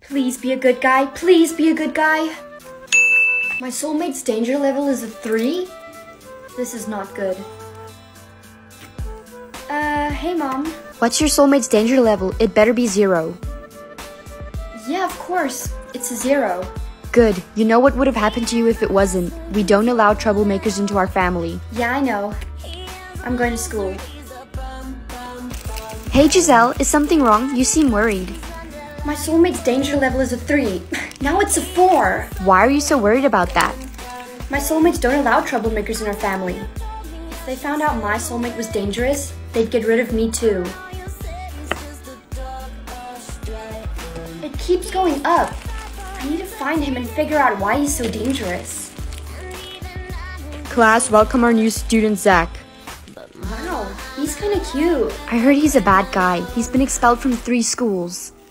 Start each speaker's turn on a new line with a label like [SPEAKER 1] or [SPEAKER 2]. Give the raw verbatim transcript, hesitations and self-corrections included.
[SPEAKER 1] Please be a good guy. Please be a good guy. My soulmate's danger level is a three? This is not good. Uh, hey mom.
[SPEAKER 2] What's your soulmate's danger level? It better be zero.
[SPEAKER 1] Yeah, of course. It's a zero.
[SPEAKER 2] Good. You know what would have happened to you if it wasn't. We don't allow troublemakers into our family.
[SPEAKER 1] Yeah, I know. I'm going to school.
[SPEAKER 2] Hey Giselle, is something wrong? You seem worried.
[SPEAKER 1] My soulmate's danger level is a three. Now it's a four.
[SPEAKER 2] Why are you so worried about that?
[SPEAKER 1] My soulmates don't allow troublemakers in our family. If they found out my soulmate was dangerous, they'd get rid of me too. It keeps going up. I need to find him and figure out why he's so dangerous.
[SPEAKER 2] Class, welcome our new student, Zach.
[SPEAKER 1] Wow, he's kinda cute.
[SPEAKER 2] I heard he's a bad guy. He's been expelled from three schools.